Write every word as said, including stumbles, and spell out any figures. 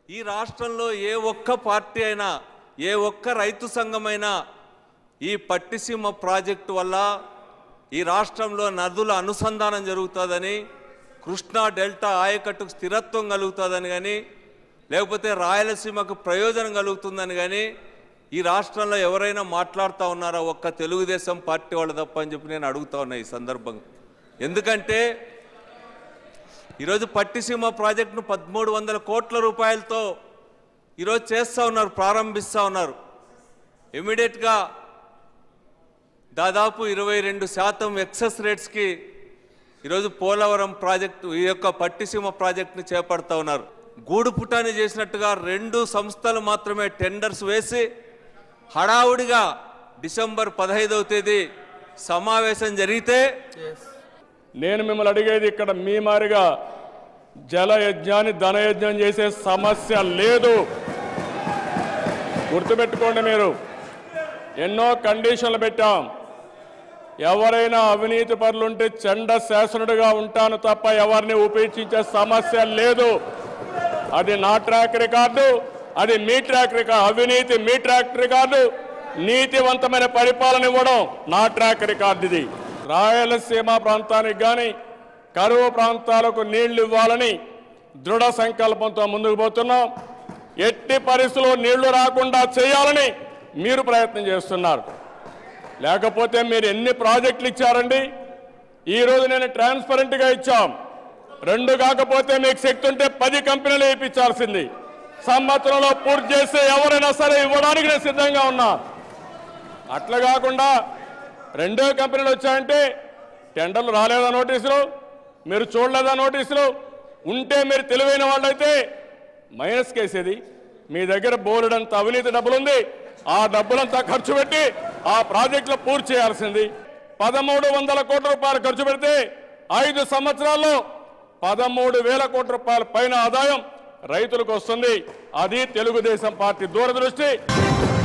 ఈ రాష్ట్రంలో ఏ ఒక్క పార్టీ అయినా ఏ ఒక్క రైతు సంఘమైనా ఈ పట్టిసీమ ప్రాజెక్టు వల్ల ఈ రాష్ట్రంలో నదుల అనుసంధానం జరుగుతుందని, కృష్ణా డెల్టా ఆయకట్టుకు స్థిరత్వం కలుగుతుందని కానీ, లేకపోతే రాయలసీమకు ప్రయోజనం కలుగుతుందని కానీ ఈ రాష్ట్రంలో ఎవరైనా మాట్లాడుతూ ఉన్నారా? ఒక్క తెలుగుదేశం పార్టీ వాళ్ళు తప్ప అని చెప్పి నేను అడుగుతా ఉన్నా ఈ సందర్భంగా. ఎందుకంటే ఈరోజు పట్టిసీమ ప్రాజెక్టును పదమూడు వందల కోట్ల రూపాయలతో ఈరోజు చేస్తూ ఉన్నారు, ప్రారంభిస్తూ ఉన్నారు. ఇమీడియట్గా దాదాపు ఇరవై రెండు శాతం ఎక్సెస్ రేట్స్కి ఈరోజు పోలవరం ప్రాజెక్టు ఈ యొక్క పట్టిసీమ ప్రాజెక్టుని చేపడతా ఉన్నారు. గూడు పుటాని చేసినట్టుగా రెండు సంస్థలు మాత్రమే టెండర్స్ వేసి హడావుడిగా డిసెంబర్ పదహైదవ తేదీ సమావేశం జరిగితే, నేను మిమ్మల్ని అడిగేది ఇక్కడ మీ మారిగా జలయజ్ఞాన్ని ధనయజ్ఞం చేసే సమస్య లేదు. గుర్తుపెట్టుకోండి, మీరు ఎన్నో కండిషన్లు పెట్టాం. ఎవరైనా అవినీతి పరులుంటే చండ శాసనుడిగా ఉంటాను తప్ప ఎవరిని ఉపేక్షించే సమస్య లేదు. అది నా ట్రాక్ రికార్డు, అది మీ ట్రాక్ రికార్డు. అవినీతి మీ ట్రాక్ రికార్డు, నీతివంతమైన పరిపాలన ఇవ్వడం నా ట్రాక్ రికార్డు. ఇది రాయలసీమ ప్రాంతానికి కానీ కరువు ప్రాంతాలకు నీళ్లు ఇవ్వాలని దృఢ సంకల్పంతో ముందుకు పోతున్నాం. ఎట్టి పరిస్థితుల్లో నీళ్లు రాకుండా చేయాలని మీరు ప్రయత్నం చేస్తున్నారు. లేకపోతే మీరు ఎన్ని ప్రాజెక్టులు ఇచ్చారండి? ఈరోజు నేను ట్రాన్స్పరెంట్గా ఇచ్చాం. రెండు కాకపోతే మీకు శక్తి ఉంటే పది కంపెనీలు వేయించాల్సింది. సంవత్సరంలో పూర్తి చేస్తే ఎవరైనా సరే ఇవ్వడానికి నేను సిద్ధంగా ఉన్నా. అట్లా కాకుండా రెండో కంపెనీలు వచ్చాయంటే టెండర్లు రాలేదా నోటీసులు, మీరు చూడలేదా నోటీసులు? ఉంటే మీరు తెలివైన వాళ్ళైతే మైనస్ కేసేది. మీ దగ్గర బోలెడంత అవినీతి డబ్బులుంది, ఆ డబ్బులంతా ఖర్చు పెట్టి ఆ ప్రాజెక్టులు పూర్తి చేయాల్సింది. పదమూడు వందల కోట్ల రూపాయలు ఖర్చు పెడితే ఐదు సంవత్సరాల్లో పదమూడు వేల కోట్ల రూపాయల పైన ఆదాయం రైతులకు వస్తుంది. అది తెలుగుదేశం పార్టీ దూరదృష్టి.